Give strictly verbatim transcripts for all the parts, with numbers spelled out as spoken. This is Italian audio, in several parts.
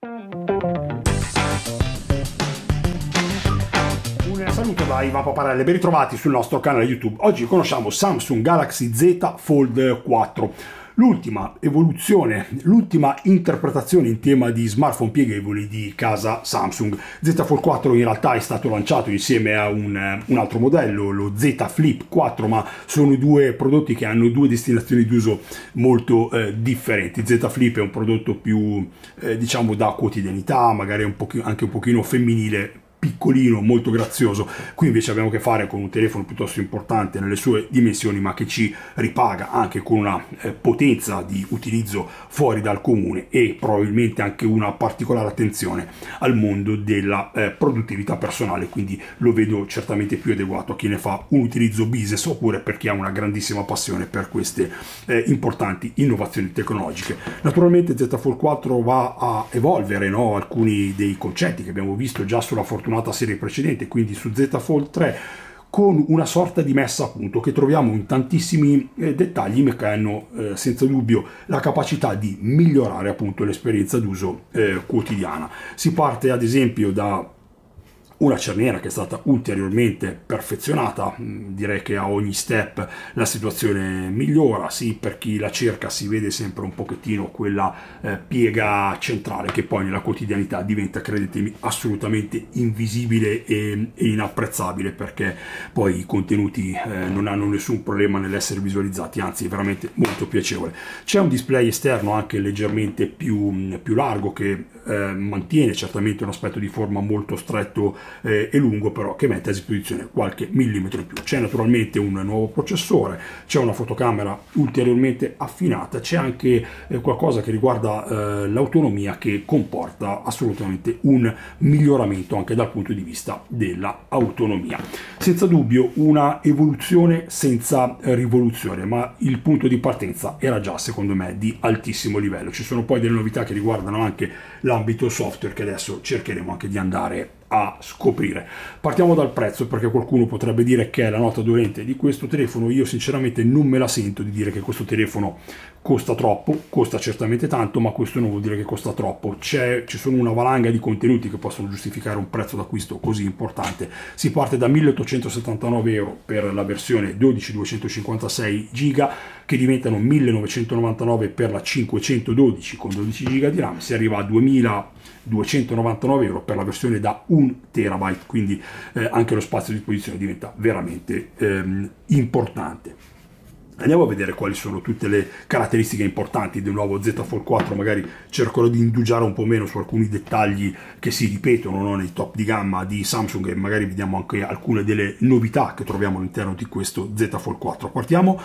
Un saluto da Ivan Paparella, ben ritrovati sul nostro canale YouTube. Oggi conosciamo Samsung Galaxy Z Fold quattro. L'ultima evoluzione, l'ultima interpretazione in tema di smartphone pieghevoli di casa Samsung. Z Fold quattro in realtà è stato lanciato insieme a un, un altro modello, lo Z Flip quattro, ma sono due prodotti che hanno due destinazioni d'uso molto eh, differenti. Z Flip è un prodotto più eh, diciamo da quotidianità, magari un pochino, anche un pochino femminile, piccolino, molto grazioso. Qui invece abbiamo a che fare con un telefono piuttosto importante nelle sue dimensioni, ma che ci ripaga anche con una eh, potenza di utilizzo fuori dal comune e probabilmente anche una particolare attenzione al mondo della eh, produttività personale, quindi lo vedo certamente più adeguato a chi ne fa un utilizzo business oppure per chi ha una grandissima passione per queste eh, importanti innovazioni tecnologiche. Naturalmente Z Fold quattro va a evolvere, no, alcuni dei concetti che abbiamo visto già sulla fortunata serie precedente, quindi su Z Fold tre, con una sorta di messa a punto che troviamo in tantissimi eh, dettagli, ma che hanno eh, senza dubbio la capacità di migliorare appunto l'esperienza d'uso eh, quotidiana. Si parte ad esempio da una cerniera che è stata ulteriormente perfezionata, direi che a ogni step la situazione migliora. Sì, per chi la cerca si vede sempre un pochettino quella eh, piega centrale che poi nella quotidianità diventa, credetemi, assolutamente invisibile e, e inapprezzabile, perché poi i contenuti eh, non hanno nessun problema nell'essere visualizzati, anzi è veramente molto piacevole. C'è un display esterno anche leggermente più, più largo che eh, mantiene certamente un aspetto di forma molto stretto Eh, e lungo, però che mette a disposizione qualche millimetro in più. C'è naturalmente un nuovo processore, c'è una fotocamera ulteriormente affinata, c'è anche eh, qualcosa che riguarda eh, l'autonomia, che comporta assolutamente un miglioramento anche dal punto di vista dell'autonomia. Senza dubbio una evoluzione senza rivoluzione, ma il punto di partenza era già secondo me di altissimo livello. Ci sono poi delle novità che riguardano anche l'ambito software che adesso cercheremo anche di andare a scoprire. Partiamo dal prezzo, perché qualcuno potrebbe dire che è la nota dolente di questo telefono. Io sinceramente non me la sento di dire che questo telefono costa troppo. Costa certamente tanto, ma questo non vuol dire che costa troppo. C'è, ci sono una valanga di contenuti che possono giustificare un prezzo d'acquisto così importante. Si parte da milleottocentosettantanove euro per la versione dodici duecentocinquantasei giga, che diventano millenovecentonovantanove per la cinquecentododici con dodici giga di RAM. Si arriva a duemiladuecentonovantanove euro per la versione da un terabyte, quindi eh, anche lo spazio a disposizione diventa veramente ehm, importante. Andiamo a vedere quali sono tutte le caratteristiche importanti del nuovo Z Fold quattro. Magari cercherò di indugiare un po' meno su alcuni dettagli che si ripetono, no, nei top di gamma di Samsung, e magari vediamo anche alcune delle novità che troviamo all'interno di questo Z Fold quattro. Partiamo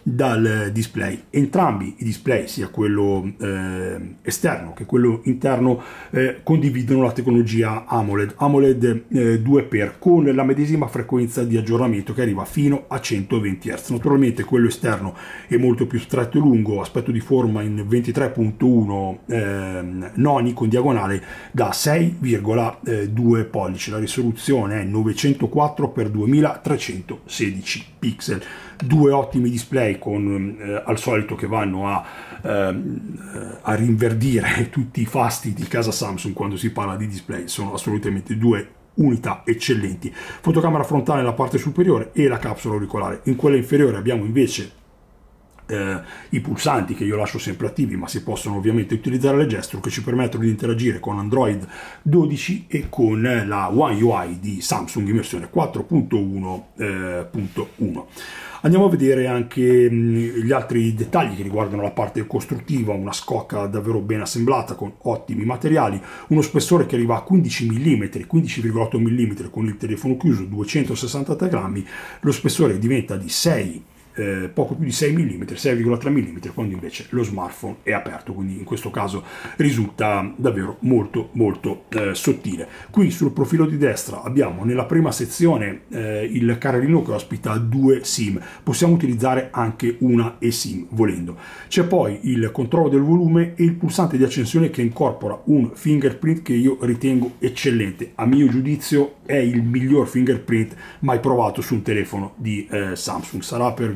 dal display. Entrambi i display, sia quello eh, esterno che quello interno, eh, condividono la tecnologia AMOLED, AMOLED eh, due x, con la medesima frequenza di aggiornamento che arriva fino a centoventi hertz. Naturalmente quello esterno è molto più stretto e lungo, aspetto di forma in ventitré virgola uno eh, noni con diagonale da sei virgola due pollici. La risoluzione è novecentoquattro per duemilatrecentosedici pixel. Due ottimi display con eh, al solito che vanno a, eh, a rinverdire tutti i fasti di casa Samsung quando si parla di display. Sono assolutamente due unità eccellenti. Fotocamera frontale nella parte superiore e la capsula auricolare. In quella inferiore abbiamo invece Eh, i pulsanti, che io lascio sempre attivi, ma si possono ovviamente utilizzare le gesture, che ci permettono di interagire con Android dodici e con la One U I di Samsung in versione quattro punto uno punto uno. Andiamo a vedere anche mh, gli altri dettagli che riguardano la parte costruttiva. Una scocca davvero ben assemblata con ottimi materiali, uno spessore che arriva a quindici millimetri, quindici virgola otto millimetri con il telefono chiuso, duecentosessantatré grammi. Lo spessore diventa di sei Eh, poco più di sei millimetri, sei virgola tre millimetri, quando invece lo smartphone è aperto, quindi in questo caso risulta davvero molto molto eh, sottile. Qui sul profilo di destra abbiamo nella prima sezione eh, il carrellino che ospita due SIM, possiamo utilizzare anche una eSIM volendo. C'è poi il controllo del volume e il pulsante di accensione che incorpora un fingerprint che io ritengo eccellente. A mio giudizio è il miglior fingerprint mai provato su un telefono di eh, Samsung. Sarà per via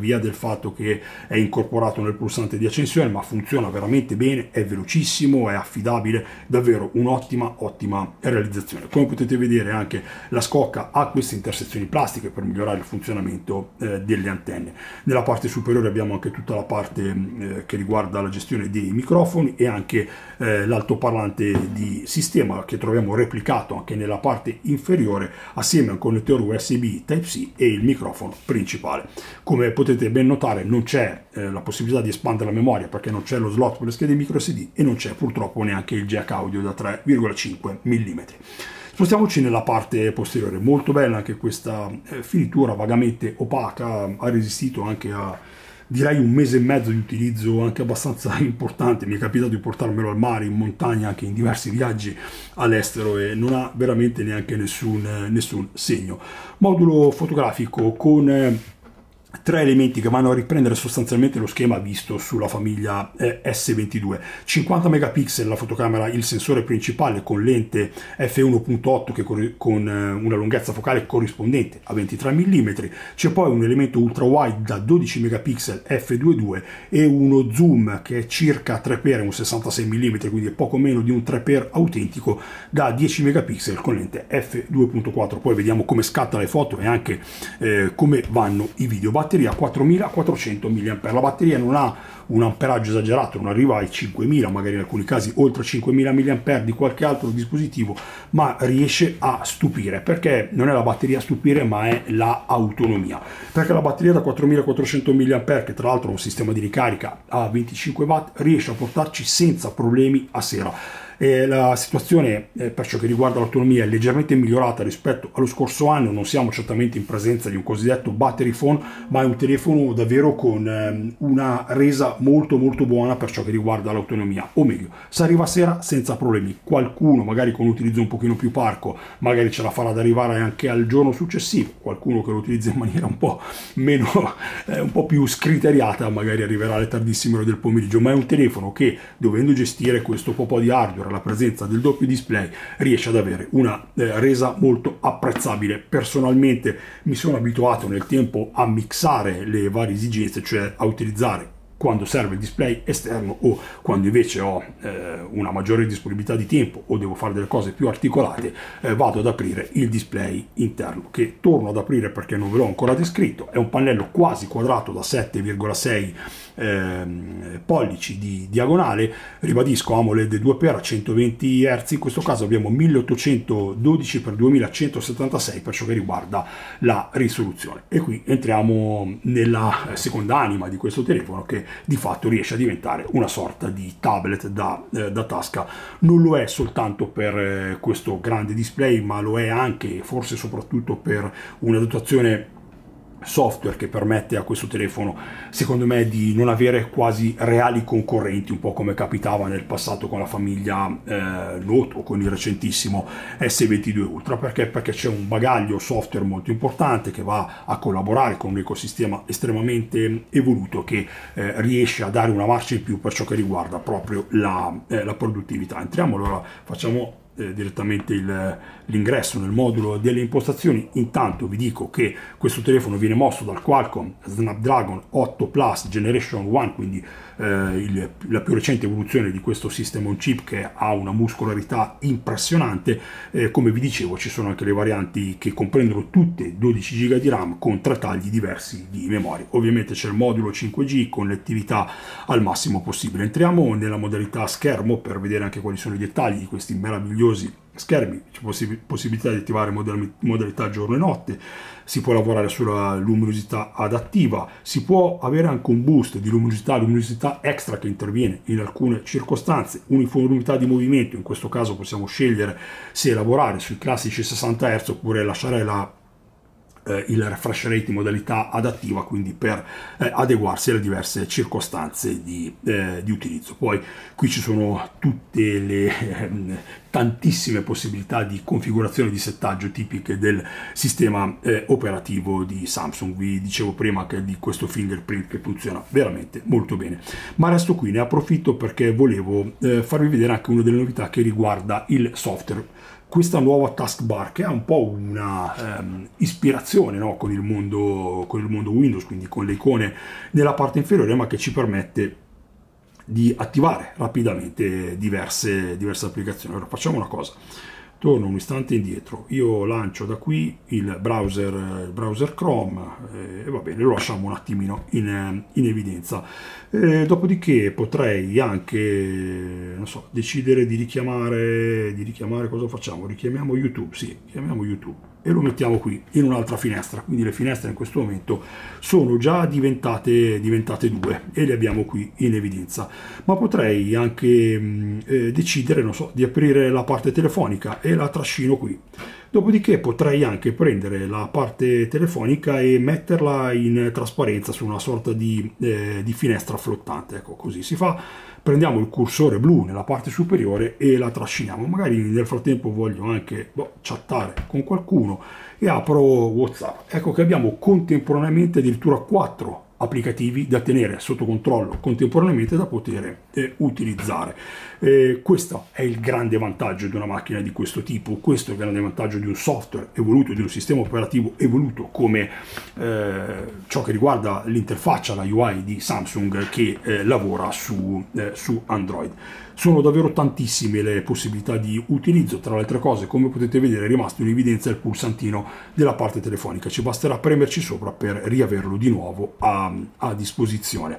via del fatto che è incorporato nel pulsante di accensione, ma funziona veramente bene, è velocissimo, è affidabile, davvero un'ottima ottima realizzazione. Come potete vedere anche la scocca ha queste intersezioni plastiche per migliorare il funzionamento eh, delle antenne. Nella parte superiore abbiamo anche tutta la parte eh, che riguarda la gestione dei microfoni e anche eh, l'altoparlante di sistema che troviamo replicato anche nella parte inferiore assieme a un connettore U S B Type-C e il microfono principale. Come potete ben notare non c'è eh, la possibilità di espandere la memoria perché non c'è lo slot per le schede micro S D e non c'è purtroppo neanche il jack audio da tre virgola cinque millimetri. Spostiamoci nella parte posteriore, molto bella anche questa eh, finitura vagamente opaca, ha resistito anche a direi un mese e mezzo di utilizzo anche abbastanza importante. Mi è capitato di portarmelo al mare, in montagna, anche in diversi viaggi all'estero e non ha veramente neanche nessun, nessun segno. Modulo fotografico con eh, tre elementi che vanno a riprendere sostanzialmente lo schema visto sulla famiglia eh, S ventidue. cinquanta megapixel la fotocamera, il sensore principale con lente F uno punto otto che con eh, una lunghezza focale corrispondente a ventitré millimetri. C'è poi un elemento ultra wide da dodici megapixel F due punto due e uno zoom che è circa tre per un sessantasei millimetri, quindi è poco meno di un tre per autentico da dieci megapixel con lente F due punto quattro. Poi vediamo come scatta le foto e anche eh, come vanno i video. Batteria quattromilaquattrocento milliamperi. La batteria non ha un amperaggio esagerato, non arriva ai cinquemila, magari in alcuni casi oltre cinquemila milliamperi di qualche altro dispositivo, ma riesce a stupire, perché non è la batteria a stupire ma è la autonomia, perché la batteria da quattromilaquattrocento milliamperi, che tra l'altro ha un sistema di ricarica a venticinque watt, riesce a portarci senza problemi a sera. E la situazione eh, per ciò che riguarda l'autonomia è leggermente migliorata rispetto allo scorso anno. Non siamo certamente in presenza di un cosiddetto battery phone, ma è un telefono davvero con eh, una resa molto molto buona per ciò che riguarda l'autonomia, o meglio, si arriva a sera senza problemi. Qualcuno magari con un utilizzo un pochino più parco magari ce la farà ad arrivare anche al giorno successivo, qualcuno che lo utilizza in maniera un po' meno eh, un po' più scriteriata magari arriverà alle tardissime ore del pomeriggio, ma è un telefono che, dovendo gestire questo po' di hardware, la presenza del doppio display, riesce ad avere una eh, resa molto apprezzabile. Personalmente mi sono abituato nel tempo a mixare le varie esigenze, cioè a utilizzare quando serve il display esterno o quando invece ho eh, una maggiore disponibilità di tempo o devo fare delle cose più articolate, eh, vado ad aprire il display interno, che torno ad aprire perché non ve l'ho ancora descritto. È un pannello quasi quadrato da sette virgola sei eh, pollici di diagonale, ribadisco AMOLED due x a centoventi hertz, in questo caso abbiamo milleottocentododici per duemilacentosettantasei per ciò che riguarda la risoluzione. E qui entriamo nella seconda anima di questo telefono, che di fatto riesce a diventare una sorta di tablet da, eh, da tasca. Non lo è soltanto per eh, questo grande display, ma lo è anche, forse soprattutto, per una dotazione software che permette a questo telefono, secondo me, di non avere quasi reali concorrenti, un po' come capitava nel passato con la famiglia eh, Note o con il recentissimo S ventidue Ultra. Perché? Perché c'è un bagaglio software molto importante che va a collaborare con un ecosistema estremamente evoluto che eh, riesce a dare una marcia in più per ciò che riguarda proprio la, eh, la produttività. Entriamo allora, facciamo Eh, direttamente l'ingresso nel modulo delle impostazioni. Intanto vi dico che questo telefono viene mosso dal Qualcomm Snapdragon otto Plus Generation uno, quindi eh, il, la più recente evoluzione di questo System on Chip, che ha una muscolarità impressionante. Eh, come vi dicevo, ci sono anche le varianti che comprendono tutte dodici giga di RAM con tre tagli diversi di memoria. Ovviamente c'è il modulo cinque G con l'attività al massimo possibile. Entriamo nella modalità schermo per vedere anche quali sono i dettagli di questi meravigliosi schermi. C'è possi possibilità di attivare modal modalità giorno e notte, si può lavorare sulla luminosità adattiva, si può avere anche un boost di luminosità, luminosità extra che interviene in alcune circostanze, uniformità di movimento. In questo caso possiamo scegliere se lavorare sui classici sessanta hertz oppure lasciare la il refresh rate in modalità adattiva, quindi per eh, adeguarsi alle diverse circostanze di, eh, di utilizzo. Poi qui ci sono tutte le eh, tantissime possibilità di configurazione di settaggio tipiche del sistema eh, operativo di Samsung. Vi dicevo prima che di questo fingerprint che funziona veramente molto bene, ma resto qui, ne approfitto perché volevo eh, farvi vedere anche una delle novità che riguarda il software. questa nuova taskbar che ha un po' una ehm, ispirazione, no? con, il mondo, con il mondo Windows, quindi con le icone nella parte inferiore, ma che ci permette di attivare rapidamente diverse, diverse applicazioni. Allora facciamo una cosa, torno un istante indietro, io lancio da qui il browser, il browser Chrome eh, e va bene, lo lasciamo un attimino in, in evidenza. Eh, dopodiché potrei anche, non so, decidere di richiamare, di richiamare, cosa facciamo? Richiamiamo YouTube, sì, chiamiamo YouTube e lo mettiamo qui in un'altra finestra, quindi le finestre in questo momento sono già diventate, diventate due e le abbiamo qui in evidenza, ma potrei anche mh, eh, decidere, non so, di aprire la parte telefonica e la trascino qui. Dopodiché potrei anche prendere la parte telefonica e metterla in trasparenza su una sorta di, eh, di finestra flottante. Ecco, così si fa. Prendiamo il cursore blu nella parte superiore e la trasciniamo. Magari nel frattempo voglio anche boh, chattare con qualcuno e apro WhatsApp. Ecco che abbiamo contemporaneamente addirittura quattro applicativi da tenere sotto controllo contemporaneamente da poter eh, utilizzare. Eh, questo è il grande vantaggio di una macchina di questo tipo, questo è il grande vantaggio di un software evoluto, di un sistema operativo evoluto come eh, ciò che riguarda l'interfaccia, la U I di Samsung che eh, lavora su, eh, su Android. Sono davvero tantissime le possibilità di utilizzo, tra le altre cose, come potete vedere, è rimasto in evidenza il pulsantino della parte telefonica, ci basterà premerci sopra per riaverlo di nuovo a, a disposizione.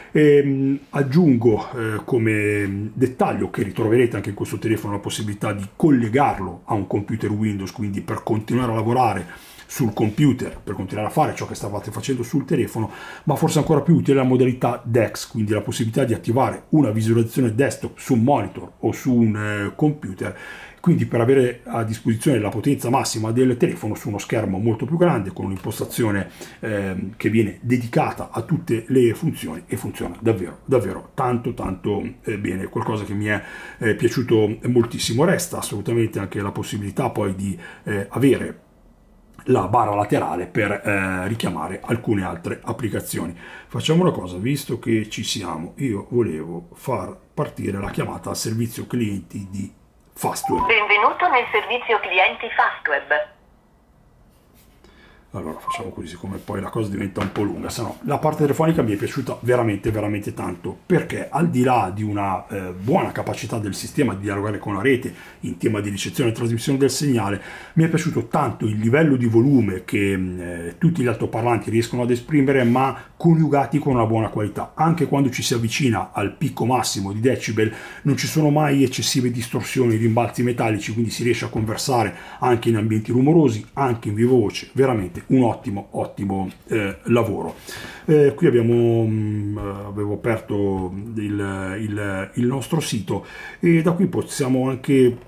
E, aggiungo eh, come dettaglio che ritroverete anche in questo telefono la possibilità di collegarlo a un computer Windows, quindi per continuare a lavorare sul computer, per continuare a fare ciò che stavate facendo sul telefono, ma forse ancora più utile la modalità D E X, quindi la possibilità di attivare una visualizzazione desktop su un monitor o su un eh, computer, quindi per avere a disposizione la potenza massima del telefono su uno schermo molto più grande, con un'impostazione eh, che viene dedicata a tutte le funzioni e funziona davvero, davvero tanto tanto eh, bene, qualcosa che mi è eh, piaciuto moltissimo. Resta assolutamente anche la possibilità poi di eh, avere la barra laterale per eh, richiamare alcune altre applicazioni. Facciamo una cosa, visto che ci siamo, io volevo far partire la chiamata al servizio clienti di Fastweb. Benvenuto nel servizio clienti Fastweb. Allora facciamo così, siccome poi la cosa diventa un po' lunga, se no la parte telefonica mi è piaciuta veramente veramente tanto, perché al di là di una eh, buona capacità del sistema di dialogare con la rete in tema di ricezione e trasmissione del segnale, mi è piaciuto tanto il livello di volume che eh, tutti gli altoparlanti riescono ad esprimere, ma coniugati con una buona qualità. Anche quando ci si avvicina al picco massimo di decibel non ci sono mai eccessive distorsioni, rimbalzi metallici, quindi si riesce a conversare anche in ambienti rumorosi, anche in viva voce, veramente un ottimo ottimo eh, lavoro. Eh, qui abbiamo mh, avevo aperto il, il, il nostro sito e da qui possiamo anche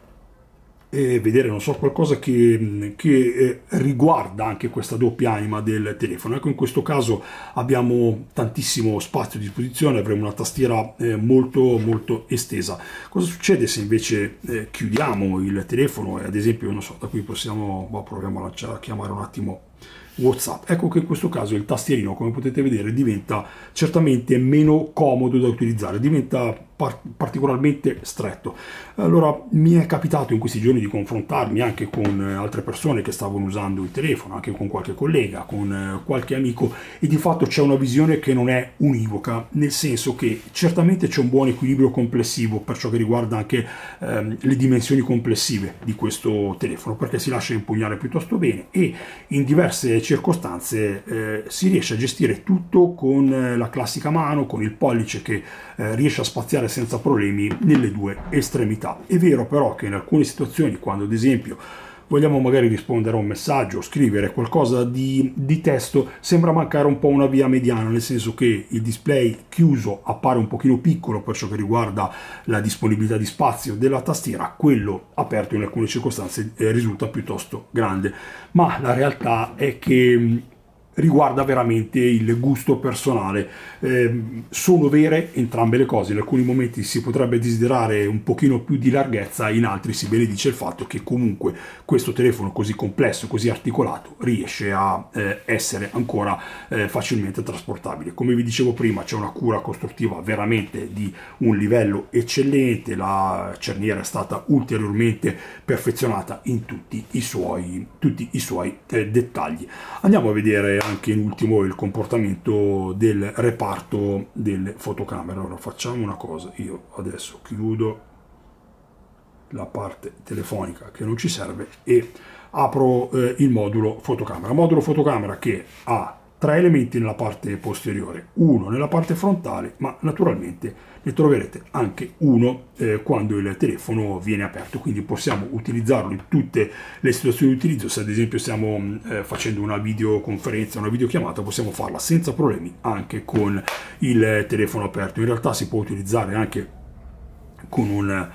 e vedere, non so, qualcosa che, che eh, riguarda anche questa doppia anima del telefono. Ecco, in questo caso abbiamo tantissimo spazio a disposizione, avremo una tastiera eh, molto molto estesa. Cosa succede se invece eh, chiudiamo il telefono e ad esempio, non so, da qui possiamo, boh, proviamo a, lanciare, a chiamare un attimo WhatsApp. Ecco che in questo caso il tastierino, come potete vedere, diventa certamente meno comodo da utilizzare, diventa par particolarmente stretto. Allora mi è capitato in questi giorni di confrontarmi anche con altre persone che stavano usando il telefono, anche con qualche collega, con qualche amico, e di fatto c'è una visione che non è univoca, nel senso che certamente c'è un buon equilibrio complessivo per ciò che riguarda anche ehm, le dimensioni complessive di questo telefono, perché si lascia impugnare piuttosto bene e in diverse circostanze eh, si riesce a gestire tutto con eh, la classica mano, con il pollice che eh, riesce a spaziare senza problemi nelle due estremità. È vero però che in alcune situazioni, quando ad esempio vogliamo magari rispondere a un messaggio, scrivere qualcosa di, di testo, sembra mancare un po' una via mediana, nel senso che il display chiuso appare un pochino piccolo per ciò che riguarda la disponibilità di spazio della tastiera, quello aperto in alcune circostanze eh, risulta piuttosto grande, ma la realtà è che riguarda veramente il gusto personale. Eh, sono vere entrambe le cose, in alcuni momenti si potrebbe desiderare un pochino più di larghezza, in altri si benedice il fatto che comunque questo telefono così complesso, così articolato, riesce a eh, essere ancora eh, facilmente trasportabile. Come vi dicevo prima, c'è una cura costruttiva veramente di un livello eccellente, la cerniera è stata ulteriormente perfezionata in tutti i suoi, tutti i suoi eh, dettagli. Andiamo a vedere anche in ultimo il comportamento del reparto delle fotocamere. Allora facciamo una cosa, io adesso chiudo la parte telefonica che non ci serve e apro eh, il modulo fotocamera, modulo fotocamera che ha tre elementi nella parte posteriore, uno nella parte frontale, ma naturalmente ne troverete anche uno eh, quando il telefono viene aperto, quindi possiamo utilizzarlo in tutte le situazioni di utilizzo. Se ad esempio stiamo eh, facendo una videoconferenza, una videochiamata, possiamo farla senza problemi anche con il telefono aperto. In realtà si può utilizzare anche con un,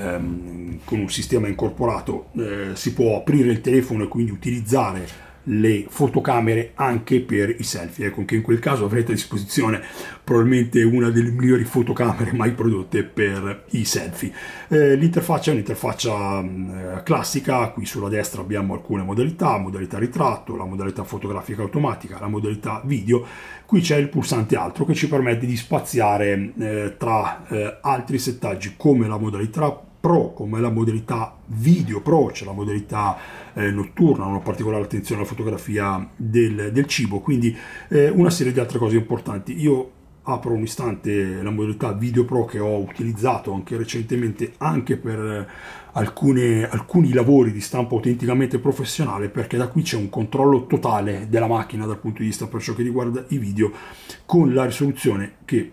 ehm, con un sistema incorporato, eh, si può aprire il telefono e quindi utilizzare le fotocamere anche per i selfie. Ecco che in quel caso avrete a disposizione probabilmente una delle migliori fotocamere mai prodotte per i selfie. Eh, l'interfaccia è un'interfaccia eh, classica. Qui sulla destra abbiamo alcune modalità: modalità ritratto, la modalità fotografica automatica, la modalità video. Qui c'è il pulsante altro che ci permette di spaziare eh, tra eh, altri settaggi come la modalità Pro, come la modalità video Pro, c'è la modalità eh, notturna, una particolare attenzione alla fotografia del, del cibo, quindi eh, una serie di altre cose importanti. Io apro un istante la modalità video Pro che ho utilizzato anche recentemente anche per alcune, alcuni lavori di stampo autenticamente professionale, perché da qui c'è un controllo totale della macchina dal punto di vista per ciò che riguarda i video, con la risoluzione che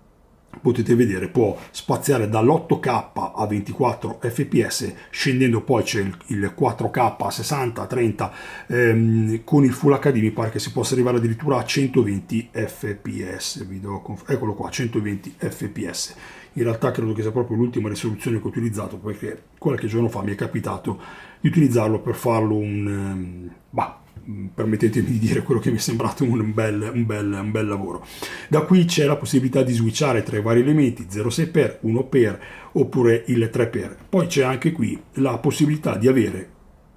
potete vedere può spaziare dall'otto K a ventiquattro F P S, scendendo poi c'è il, il quattro K a sessanta, trenta, ehm, con il Full H D mi pare che si possa arrivare addirittura a centoventi F P S, video, eccolo qua, centoventi F P S. In realtà credo che sia proprio l'ultima risoluzione che ho utilizzato, perché qualche giorno fa mi è capitato di utilizzarlo per farlo un... Um, bah, permettetemi di dire quello che mi è sembrato un bel, un bel, un bel lavoro. Da qui c'è la possibilità di switchare tra i vari elementi, zero sei per, uno per oppure il tre per. Poi c'è anche qui la possibilità di avere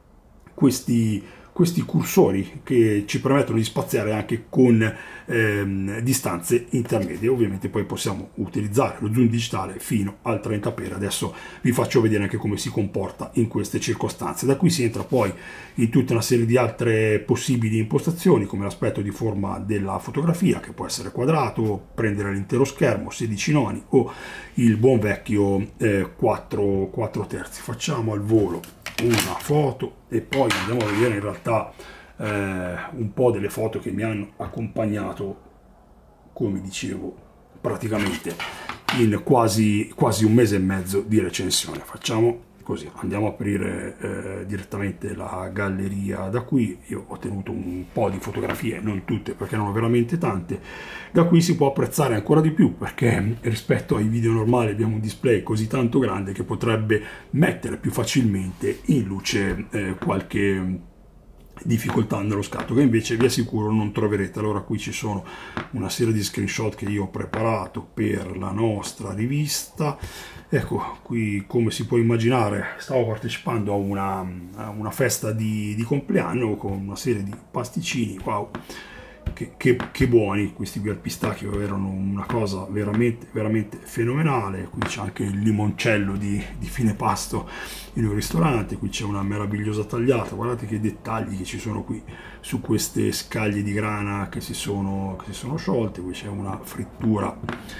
questi, questi cursori che ci permettono di spaziare anche con ehm, distanze intermedie. Ovviamente poi possiamo utilizzare lo zoom digitale fino al trenta per. Adesso vi faccio vedere anche come si comporta in queste circostanze. Da qui si entra poi in tutta una serie di altre possibili impostazioni, come l'aspetto di forma della fotografia, che può essere quadrato, prendere l'intero schermo, sedici noni o il buon vecchio eh, quattro terzi. Facciamo al volo una foto e poi andiamo a vedere in realtà eh, un po' delle foto che mi hanno accompagnato, come dicevo, praticamente in quasi, quasi un mese e mezzo di recensione. Facciamo così, andiamo a aprire eh, direttamente la galleria da qui. Io ho tenuto un po' di fotografie, non tutte perché non ho veramente tante. Da qui si può apprezzare ancora di più, perché rispetto ai video normali abbiamo un display così tanto grande che potrebbe mettere più facilmente in luce eh, qualche difficoltà nello scatto, che invece vi assicuro non troverete. Allora qui ci sono una serie di screenshot che io ho preparato per la nostra rivista. Ecco, qui come si può immaginare stavo partecipando a una, a una festa di, di compleanno con una serie di pasticcini. Wow, che, che, che buoni questi qui al pistacchio, erano una cosa veramente veramente fenomenale. Qui c'è anche il limoncello di, di fine pasto in un ristorante, qui c'è una meravigliosa tagliata. Guardate che dettagli che ci sono qui su queste scaglie di grana che si sono, che si sono sciolte. Qui c'è una frittura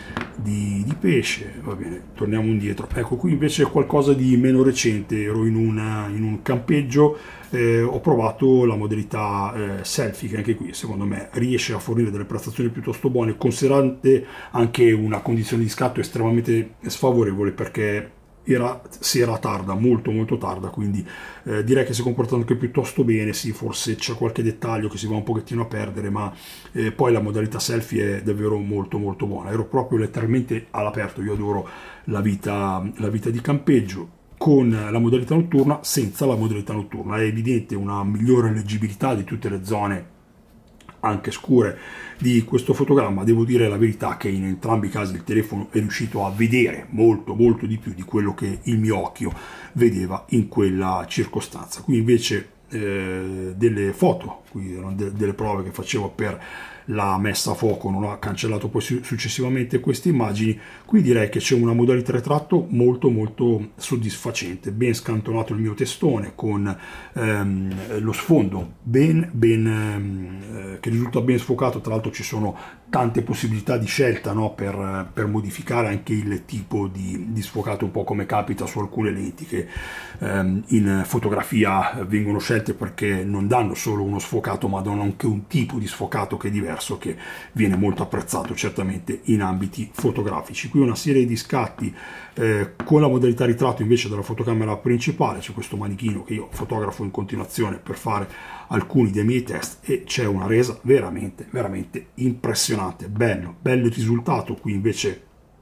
di, di pesce. Va bene, torniamo indietro. Ecco, qui invece è qualcosa di meno recente. Ero in, una, in un campeggio, eh, ho provato la modalità eh, selfie, che anche qui secondo me riesce a fornire delle prestazioni piuttosto buone, considerante anche una condizione di scatto estremamente sfavorevole, perché era sera tarda, molto molto tarda, quindi eh, direi che si è comportato anche piuttosto bene. Sì, forse c'è qualche dettaglio che si va un pochettino a perdere, ma eh, poi la modalità selfie è davvero molto molto buona. Ero proprio letteralmente all'aperto. Io adoro la vita, la vita di campeggio con la modalità notturna, senza la modalità notturna. È evidente una migliore leggibilità di tutte le zone anche scure di questo fotogramma. Devo dire la verità che in entrambi i casi il telefono è riuscito a vedere molto molto di più di quello che il mio occhio vedeva in quella circostanza. Qui invece eh, delle foto, qui erano de delle prove che facevo per la messa a fuoco, non ho cancellato poi successivamente queste immagini. Qui direi che c'è una modalità ritratto molto molto soddisfacente, ben scantonato il mio testone con ehm, lo sfondo ben, ben ehm, che risulta ben sfocato. Tra l'altro ci sono tante possibilità di scelta, no? per, per modificare anche il tipo di, di sfocato, un po' come capita su alcune lenti che ehm, in fotografia vengono scelte perché non danno solo uno sfocato ma danno anche un tipo di sfocato che è diverso, che viene molto apprezzato certamente in ambiti fotografici. Qui una serie di scatti eh, con la modalità ritratto invece della fotocamera principale. C'è questo manichino che io fotografo in continuazione per fare alcuni dei miei test e c'è una resa veramente veramente impressionante. Bello, bello il risultato. Qui invece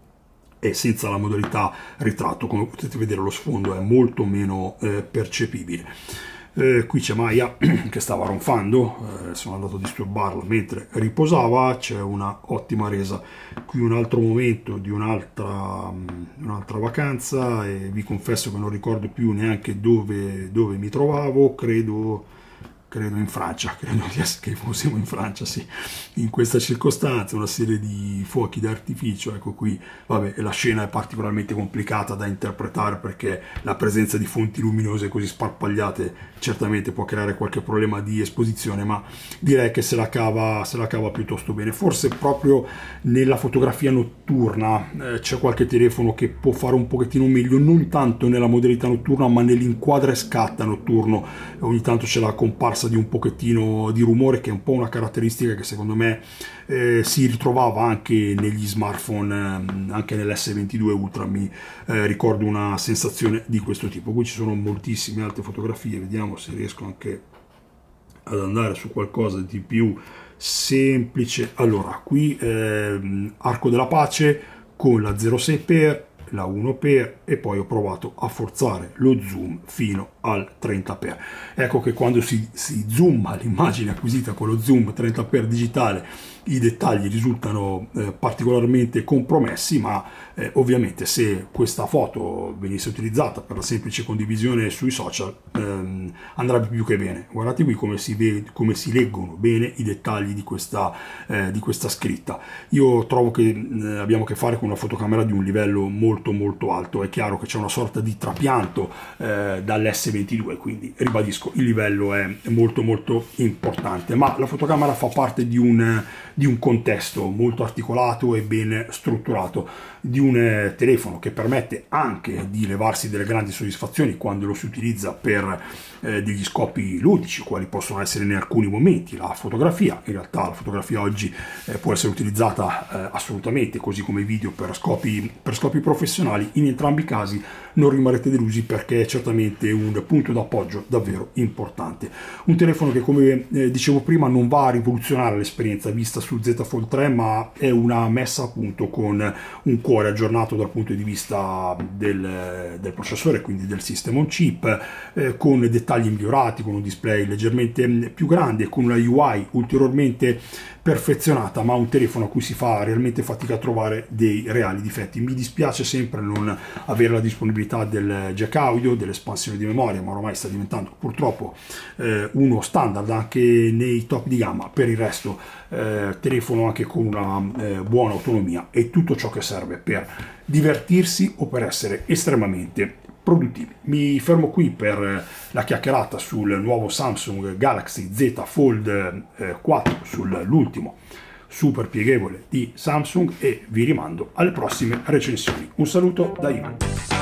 è senza la modalità ritratto, come potete vedere lo sfondo è molto meno eh, percepibile. Eh, qui c'è Maya che stava ronfando, eh, sono andato a disturbarla mentre riposava. C'è una ottima resa. Qui un altro momento di un'altra un'altra vacanza, e vi confesso che non ricordo più neanche dove, dove mi trovavo. Credo credo in Francia, credo di essere, che fossimo in Francia, sì, in questa circostanza, una serie di fuochi d'artificio. Ecco qui, vabbè, la scena è particolarmente complicata da interpretare perché la presenza di fonti luminose così sparpagliate certamente può creare qualche problema di esposizione, ma direi che se la cava, se la cava piuttosto bene. Forse proprio nella fotografia notturna eh, c'è qualche telefono che può fare un pochettino meglio, non tanto nella modalità notturna ma nell'inquadra e scatta notturno. Ogni tanto c'è la comparsa di un pochettino di rumore, che è un po' una caratteristica che secondo me eh, si ritrovava anche negli smartphone, eh, anche nell'S ventidue Ultra mi eh, ricordo una sensazione di questo tipo. Qui ci sono moltissime altre fotografie, vediamo se riesco anche ad andare su qualcosa di più semplice. Allora, qui eh, Arco della Pace con la zero sei x, la uno x, e poi ho provato a forzare lo zoom fino al trenta x. Ecco che quando si, si zooma l'immagine acquisita con lo zoom trenta x digitale i dettagli risultano eh, particolarmente compromessi, ma eh, ovviamente se questa foto venisse utilizzata per la semplice condivisione sui social ehm, andrebbe più che bene. Guardate qui come si, vede, come si leggono bene i dettagli di questa, eh, di questa scritta. Io trovo che eh, abbiamo a che fare con una fotocamera di un livello molto molto alto. È chiaro che c'è una sorta di trapianto eh, dall'S ventidue, quindi ribadisco, il livello è molto molto importante, ma la fotocamera fa parte di un di un contesto molto articolato e ben strutturato, di un eh, telefono che permette anche di levarsi delle grandi soddisfazioni quando lo si utilizza per eh, degli scopi ludici, quali possono essere in alcuni momenti la fotografia. In realtà la fotografia oggi eh, può essere utilizzata eh, assolutamente, così come i video, per scopi, per scopi professionali. In entrambi i casi non rimarrete delusi perché è certamente un punto d'appoggio davvero importante. Un telefono che, come eh, dicevo prima, non va a rivoluzionare l'esperienza vista su Z Fold tre, ma è una messa a punto con un cuore aggiornato dal punto di vista del, del processore, quindi del System on Chip, eh, con dettagli migliorati, con un display leggermente più grande, con una U I ulteriormente perfezionata, ma un telefono a cui si fa realmente fatica a trovare dei reali difetti. Mi dispiace sempre non avere la disponibilità del jack audio, dell'espansione di memoria, ma ormai sta diventando purtroppo eh, uno standard anche nei top di gamma. Per il resto eh, telefono anche con una eh, buona autonomia e tutto ciò che serve per divertirsi o per essere estremamente produttivi. Mi fermo qui per la chiacchierata sul nuovo Samsung Galaxy Z Fold quattro, sull'ultimo super pieghevole di Samsung, e vi rimando alle prossime recensioni. Un saluto da Ivan.